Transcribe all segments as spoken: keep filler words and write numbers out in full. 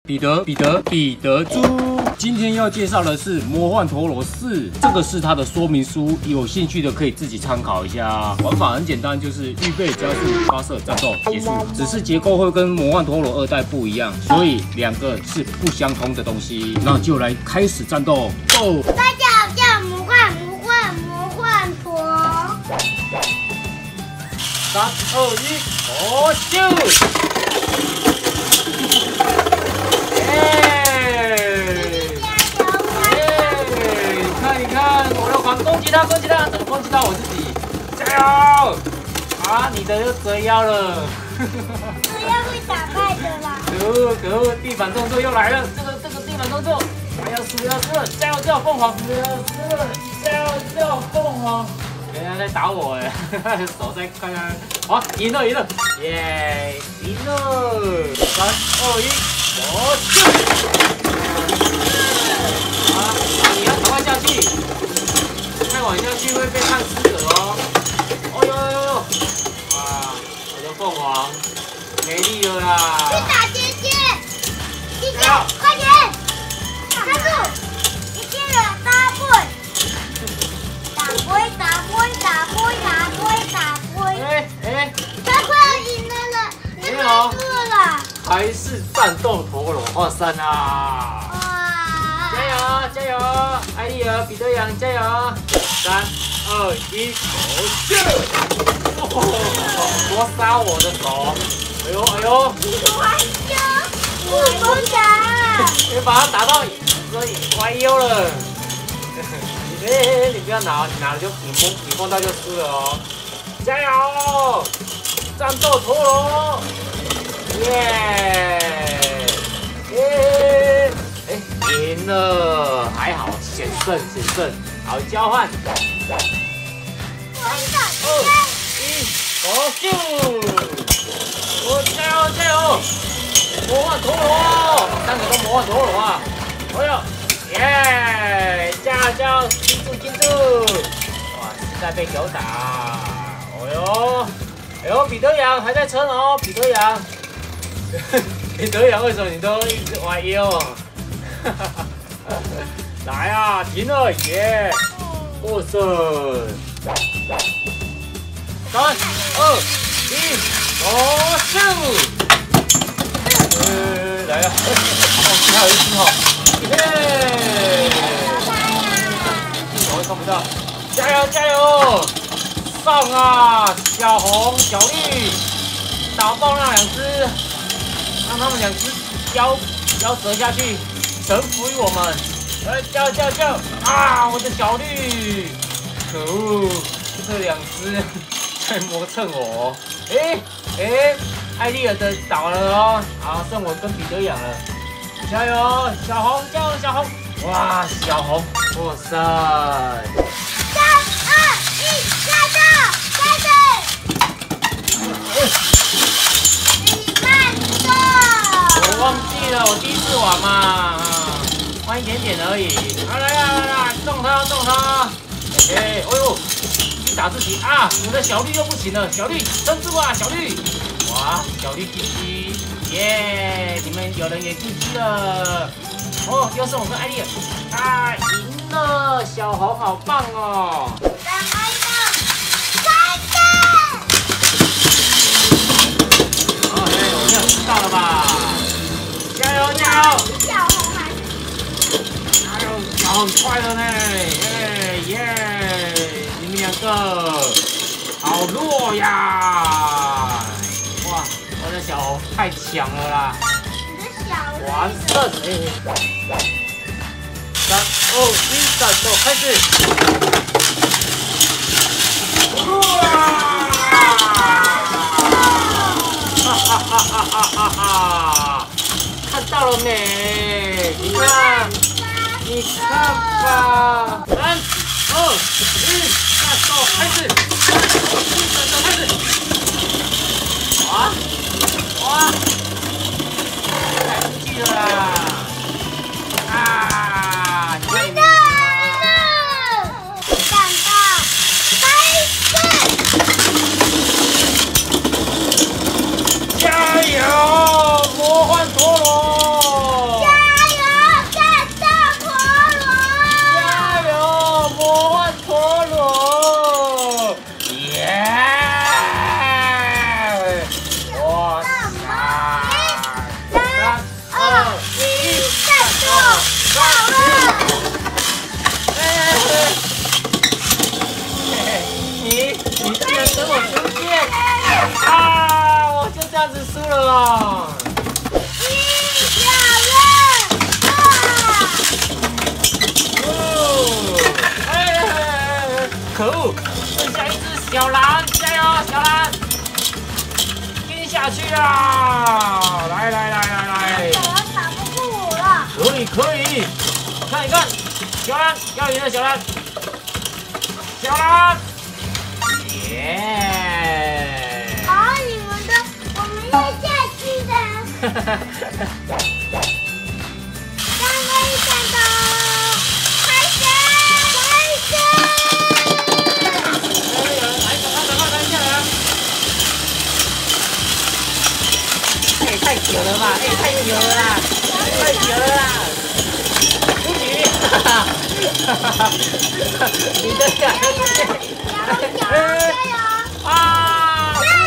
彼得，彼得，彼得猪。今天要介绍的是魔幻陀螺四，这个是它的说明书，有兴趣的可以自己参考一下。玩法很简单，就是预备、加速、发射、战斗、结束。只是结构会跟魔幻陀螺二代不一样，所以两个是不相通的东西。那就来开始战斗 ，Go！ 大家好，叫魔幻魔幻魔幻陀。 三二一，哦咻！ 攻击他，攻击他！怎么攻击到我自己？加油！啊，你的又折腰了。 折腰会打败的啦。 可恶可恶，地板动作又来了！这个这个地板动作，还要输要输了！加油加油，凤凰！不要输了！加油加油，凤凰！人家在打我哎，手在看看。好，赢了赢了，耶！赢了！三二一，我去！啊，你要赶快下去！ 再往下去会被看死的哦！哦呦呦呦！哇，我的凤凰没力了啦！ 去打姐姐，姐姐快点！卡住！一定要打龟！打龟打龟打龟打龟打龟！ 哎哎， 他快要赢了了，赢了了！ 还是战斗陀螺化身啊！ 哇！ 加油加油！艾丽尔、彼得杨加油！ 三二一，哦！多杀我的手！哎呦哎呦！ 弯腰，不能打！ 你把它打到这里弯腰了！哎哎，你不要拿，你拿了就你碰你碰到就输了哦！加油！战斗陀螺！耶！耶！哎，赢了，还好险胜险胜。 好，交换。三二一，走咻！我加油加油！魔幻陀螺，三个都魔幻陀螺啊！哎呦，耶！加油加油！记住记住！哇，实在被狗打！哎呦，哎呦，彼得杨还在撑哦，彼得杨，彼得杨为什么你都一直弯腰啊？哈哈哈！ 来啊，停了耶！获胜！三二一，走咻！呃，来啊！哦，还有一只哈！耶！镜头看不到，加油加油！上啊！小红、小绿，打爆那两只，让他们两只腰腰折下去，臣服于我们。 来叫叫叫啊！我的小绿，可恶，这两只在磨蹭我。哎哎，艾丽尔的倒了哦，好，剩我跟彼得杨了。加油，小红，加油，小红！哇，小红获胜！ 三二一，下到，开始！你慢走！ 我忘记了，我第一次玩嘛。 慢一点点而已，啊来啦来啦，中他中他！哎哎，哎呦，去打自己啊！我的小绿又不行了，小绿撑住啊，小绿！哇，小绿 G G， 耶！你们有人也 G G 了。哦，又是我跟艾丽尔，啊，赢了！小红好棒哦！ 再来一个，开始！ 哦，哎，我要知道了吧？加油加油！ 小红还。 小红快了呢，耶耶！你们两个好弱呀！哇，我的小红太强了啦！ 你的小完胜！哎，三二一，战斗开始！哇！哈哈哈哈哈哈！看到了没？你看。 你看吧，三二一，战斗开始！战斗开始！哇哇，来不及了啦！啊！你看你们， 战斗开始！ 加油，魔幻陀螺！ 好了。 哎你你竟然跟我出现啊！我就这样子输了哦。 你小人啊！ 哦，哎，可恶，剩下一只小狼，加油，小狼，拼下去啊！来来来来来， 小狼打不过我了。 可以可以，看一看，小狼要赢了，小狼，小狼，耶！ 好，你们的，我们要下去的。三位战斗，开始，开始。 哎呀，来，赶快赶快赶下来啊！哎，太久了吧？哎，太久了啦，太久了啦！不行，哈哈哈哈哈！你的呀， 加油，加油，加油！ 啊！ 加油！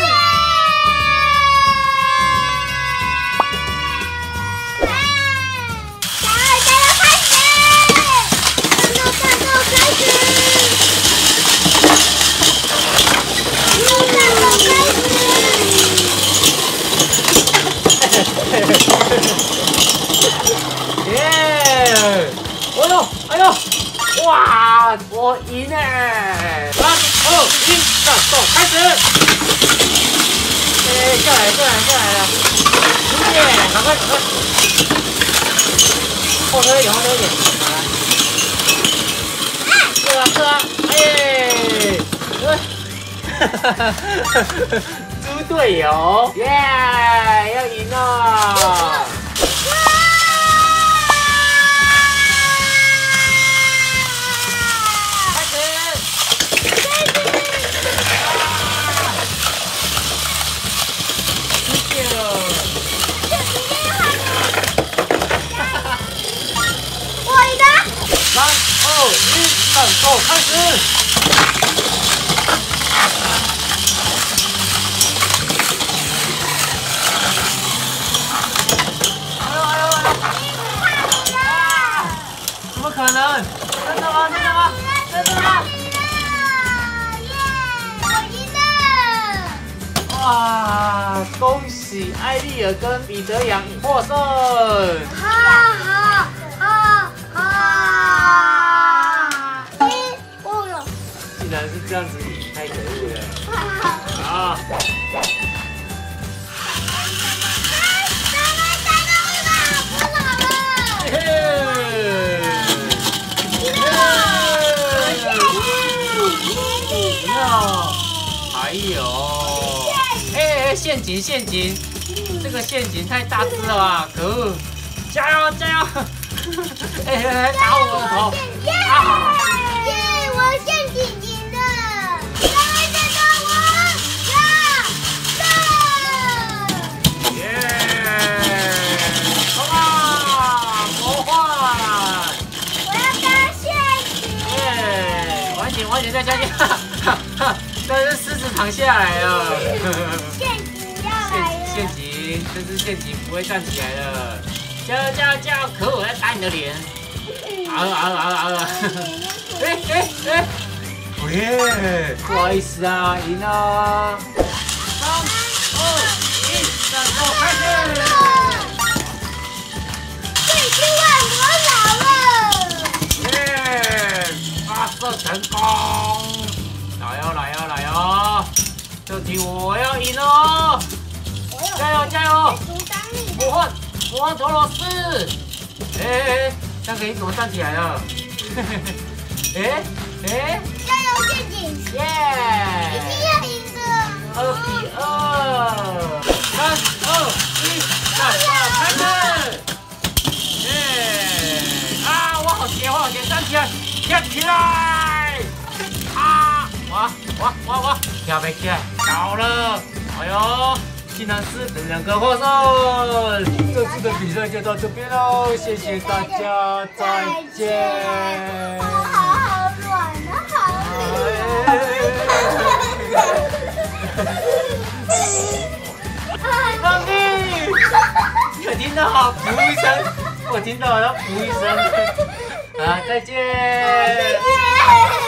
加油，加油，开始！战斗，战斗，开始！战斗，战斗，开始！ 耶！哎呦，哎呦！哇，我赢了！三二一，战斗开始！哎，下来，下来，下来了！耶，赶快，赶快！后推一点，后推一点。是啊，是啊，哎！哈哈哈哈哈！猪队友，耶，要赢了！三二一，战斗开始！哎呦哎呦哎呦！怎么可能？真的吗？真的吗？真的吗？ 我赢了！ 哇！恭喜艾丽尔跟彼得杨获胜！ 好好好好！赢我了！ 竟然是这样子赢，太可恶了！啊！嘿！还有，哎哎，陷阱陷阱，这个陷阱太大只了吧！可恶！加油加油！哎哎，打我的头！啊！ 耶！我陷阱赢了！三位战斗，我上上！ 耶！冲啊！魔幻！ 我要当陷阱！ 耶！晚点晚点再加进！哈哈哈！这是狮子躺下来了。 陷阱要来了！ 陷阱，这只陷阱不会站起来了。加油加油加油！可恶，我要打你的脸！啊啊啊啊啊！哎哎哎！耶！不好意思啊，赢了！三二一，战斗开始！ 这已经万魔老了！ 耶！发射成功！来哟来哟来哟！这题我要赢了！加油加油！魔幻魔幻陀螺斯！哎哎哎，这样可以怎么站起来了？哎哎！ 加油陷阱！ 耶！ 一定要赢的！ 二比二，三二一，战斗开始！耶！啊，我好斜，我好斜，站起来，跳起来！啊！哇哇哇哇！跳没起来，倒了！哎呦，竟然是两个获胜！这次的比赛就到这边喽，谢谢大家，再见。 好好好软啊，好放屁！有听到噗一声，噗我听到了，要噗一声。啊，再见。 再见。